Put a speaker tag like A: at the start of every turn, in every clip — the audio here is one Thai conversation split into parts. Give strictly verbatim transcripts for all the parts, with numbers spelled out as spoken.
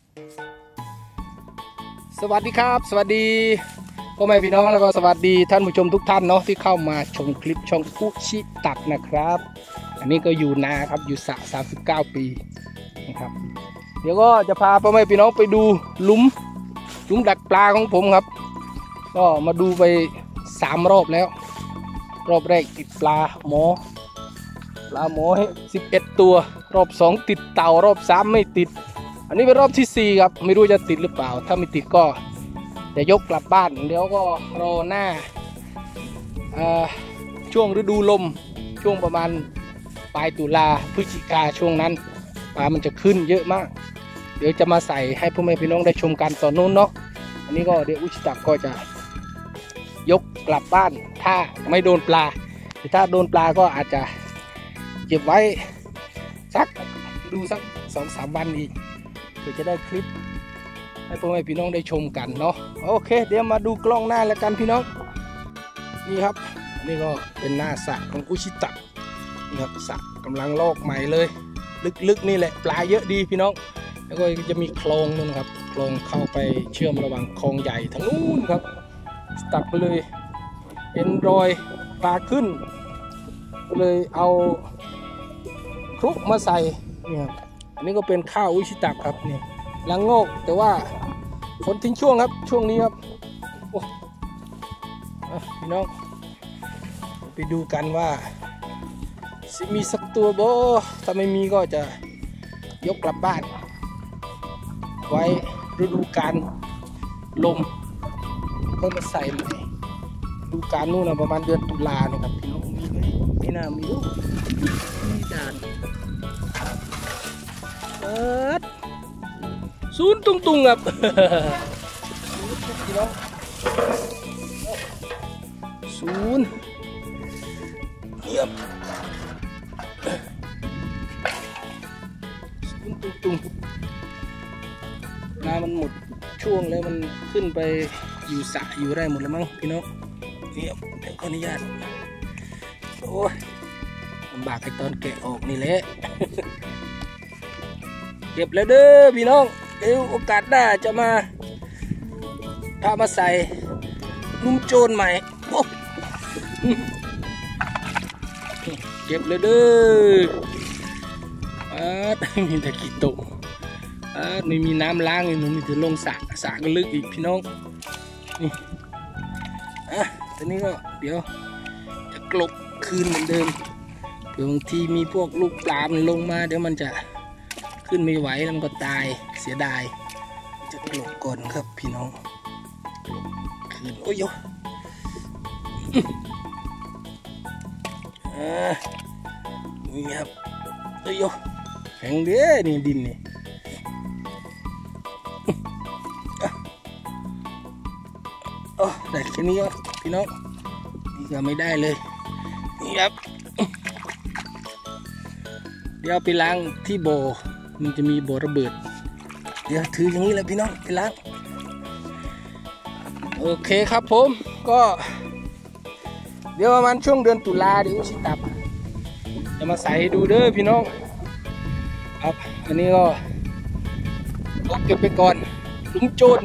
A: สวัสดีครับสวัสดีพ่อแม่พี่น้องแล้วก็สวัสดีท่านผู้ชมทุกท่านเนาะที่เข้ามาชมคลิปช่องอุชิตักนะครับอันนี้ก็อยู่นาครับอยู่สระสามสิบเก้าปีนะครับเดี๋ยวก็จะพาพ่อแม่พี่น้องไปดูหลุมหลุมดักปลาของผมครับก็มาดูไปสามรอบแล้วรอบแรกติดปลาหมอปลาหมอสิบเอ็ดตัวรอบสองติดเต่ารอบสามไม่ติดอันนี้เป็นรอบที่สี่ครับไม่รู้จะติดหรือเปล่าถ้าไม่ติดก็จะยกกลับบ้านเดี๋ยวก็รอหน้าช่วงฤดูลมช่วงประมาณปลายตุลาพฤศจิกาช่วงนั้นปลามันจะขึ้นเยอะมากเดี๋ยวจะมาใส่ให้พ่อแม่พี่น้องได้ชมกันตอนนู้นเนาะอันนี้ก็เดี๋ยวอุชิตักก็จะยกกลับบ้านถ้าไม่โดนปลาแต่ถ้าโดนปลาก็อาจจะเก็บไว้สักดูสักสองสามวันอีกเพื่อจะได้คลิปให้พ่อแม่พี่น้องได้ชมกันเนาะโอเคเดี๋ยวมาดูกล้องหน้าแล้วกันพี่น้องนี่ครับนี่ก็เป็นหน้าสระของอุชิตักนี่ครับสระกำลังลอกใหม่เลยลึกๆนี่แหละปลาเยอะดีพี่น้องแล้วก็จะมีคลองนู่นครับคลองเข้าไปเชื่อมระหว่างคลองใหญ่ทั้งนู้นครับตักไปเลยเห็นรอยปลาขึ้นเลยเอาคลุกมาใส่เนี่ยอันนี้ก็เป็นข้าวอุชิตักครับนี่ลังงอกแต่ว่าฝนทิ้งช่วงครับช่วงนี้ครับโอ้พี่น้องไปดูกันว่าสิมีสักตัวบ่ถ้าไม่มีก็จะยกกลับบ้านไว้ฤดูกาลลมก็มาใส่ใหม่ฤดูกาลนู่นนะประมาณเดือนตุลาเนี่ยครับพี่น้องมีไหมไม่น่ามีลูกมีด่านเอิดศูนย์ตุงตุงครับพี่น้องศูนย์เยี่ยมศูนย์ตุงตุงน้ำมันหมดช่วงแล้วมันขึ้นไปอยู่สระอยู่ได้หมดแล้วมั้งพี่น้องเยี่ยมเดี๋ยวขออนุญาตโอ้ยลำบากไอ้ตอนแกะออกนี่แหละเก็บแล้วเด้อพี่น้องเดี๋ยวโอกาสหน้าจะมาพามาใส่นุ่มโจรใหม่โอ้เก็บเลยเด้อมีแต่ขี้ตกไม่มีน้ำล้างเลยหนูมีแต่ลงสระสระก็ลึกอีกพี่น้องนี่อ่ะตอนนี้ก็เดี๋ยวจะกลบคืนเหมือนเดิมเผื่อบางทีมีพวกลูกปลามันลงมาเดี๋ยวมันจะขึ้นไม่ไหวแล้วมันก็ตายเสียดายจะกลบก่อนครับพี่น้องคืนโอ้ยอ่านี่ครับโอ้ยแข็งเด้อนี่ดินนี่โอ้ได้แค่นี้ครับพี่น้องนี่ก็ไม่ได้เลยนี่ครับเดี๋ยวไปล้างที่บ่อมันจะมีบ่อระเบิดเดี๋ยวถืออย่างนี้แหละพี่น้องไปล้างโอเคครับผมก็เดี๋ยวประมาณช่วงเดือนตุลาเดี๋ยวอุชิตักจะมาใส่ให้ดูเด้อพี่น้องครับอันนี้ก็เก็บไปก่อนลุงโจร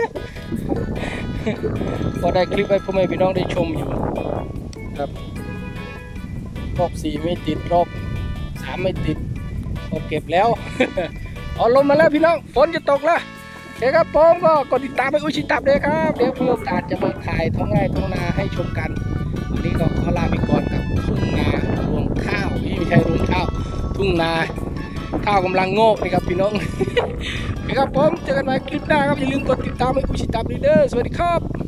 A: พอได้คลิปให้พ่อแม่พี่น้องได้ชมอยู่ครับรอบสี่ไม่ติดรอบสามไม่ติดพอเก็บแล้วเอาลงมาแล้วพี่น้องฝนจะตกแล้วโอเคครับผมก็กดติดตามไปอุชิตักเลยครับเดี๋ยวมีโอกาสจะมาถ่ายท้องไร่ท้องนาให้ชมกันวันนี้ก็ขอลาไปก่อนกับทุ่งนารวงข้าวนี่ไม่ใช่รวงข้าวทุ่งนาข้าวกำลังงอกเลยครับพี่น้องโอเคครับผมเจอกันใหม่คลิปหน้าครับอย่าลืมกดติดตามไปอุชิตักเด้อสวัสดีครับ